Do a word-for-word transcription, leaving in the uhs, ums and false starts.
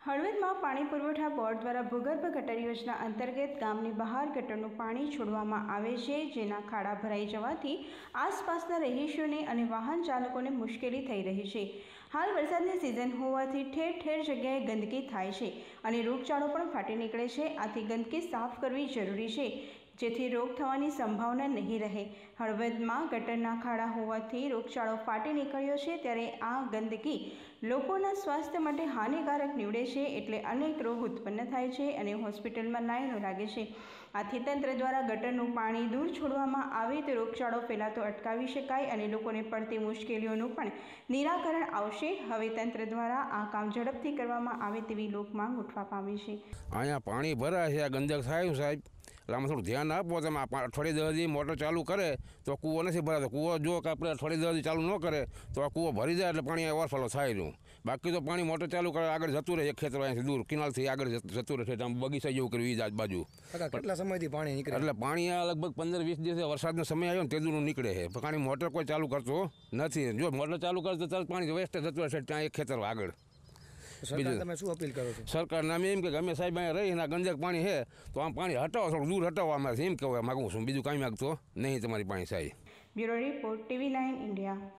હળવદમાં પાણી પુરવઠા બોર્ડ દ્વારા ભૂગર્ભ ગટર યોજના અંતર્ગત ગામની બહાર ગટરનું પાણી છોડવામાં આવે છે, જેના ખાડા ભરાઈ જવાથી આસપાસના રહીશોને અને વાહન ચાલકોને મુશ્કેલી થઈ રહી છે। હાલ વરસાદની સિઝન હોવાથી ઠેર ઠેર જગ્યાએ ગંદકી થાય છે અને રોગચાળો પણ ફાટી નીકળે છે। આથી ગંદકી સાફ કરવી જરૂરી છે, જેથી રોગ થવાની સંભાવના નહીં રહે। હળવદમાં ગટરના ખાડા હોવાથી રોગચાળો ફાટી નીકળ્યો છે, ત્યારે આ ગંદકી લોકોના સ્વાસ્થ્ય માટે હાનિકારક નીવડે છે, એટલે અનેક રોગ ઉત્પન્ન થાય છે અને હોસ્પિટલમાં લાઈનો લાગે છે। આથી તંત્ર દ્વારા ગટરનું પાણી દૂર છોડવામાં આવે તો રોગચાળો ફેલાતો અટકાવી શકાય અને લોકોને પડતી મુશ્કેલીઓનું પણ નિરાકરણ આવશે। હવે તંત્ર દ્વારા આ કામ ઝડપથી કરવામાં આવે તેવી લોકમાંગ ઉઠવા પામી છે। અહીંયા પાણી ભરાય છે, ગંદક થાય સાહેબ, એટલે આમાં થોડું ધ્યાન આપો। તમે અઠવાડિયે દસ દી મોટર ચાલુ કરે તો કૂવો નથી ભરાતો। કૂવો જો કે આપણે અઠવાડિયે દસ દી ચાલુ ન કરે તો આ કૂવો ભરી જાય એટલે પાણી ઓવરફ્લો થાય રહ્યું। બાકી તો પાણી મોટર ચાલુ કરે આગળ જતું રહે, એક ખેતર અહીંથી દૂર કિનાલથી આગળ જતું રહે, આમ બગીચા જેવું કરવી જ બાજુ। કેટલા સમયથી પાણી નીકળે? એટલે પાણી આ લગભગ પંદર વીસ દિવસે વરસાદનો સમય આવ્યો ને તે દૂરનું નીકળે છે, પાણી મોટર કોઈ ચાલુ કરતો નથી। જો મોટર ચાલુ કરે તો તરત પાણી વેસ્ટ જતું રહેશે ત્યાં એક ખેતર આગળ। બીજું તમે શું અપીલ કરો છો સરકારને? અમે એમ કે અમે સાહેબ અહીંયા રહીને ગંદક પાણી છે તો આમ પાણી હટાવો, થોડું દૂર હટાવો, અમારે એમ કહેવા માગું છું, બીજું કાંઈ માગતો નહીં તમારી પાસે સાહેબ। Bureau report TV nine India.